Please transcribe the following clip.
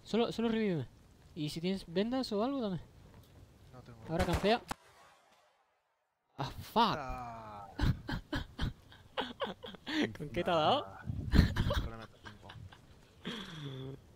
Solo revíveme. Y si tienes vendas o algo, dame. No tengo. Ahora campea. Ah, fuck. Ah, ¿Con qué te ha dado? con la meta 5.